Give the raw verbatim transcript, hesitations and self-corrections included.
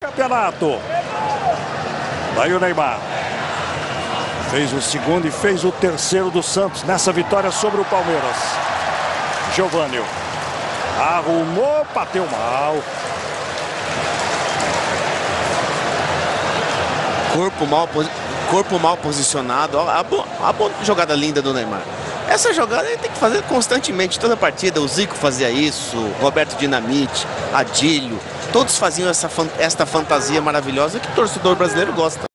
Campeonato. Daí o Neymar. Fez o segundo e fez o terceiro do Santos nessa vitória sobre o Palmeiras. Giovani. Arrumou, bateu mal. Corpo mal, corpo mal posicionado. A, bo, a bo, jogada linda do Neymar. Essa jogada ele tem que fazer constantemente, toda a partida. O Zico fazia isso, Roberto Dinamite, Adílio. Todos faziam essa, esta fantasia maravilhosa que o torcedor brasileiro gosta.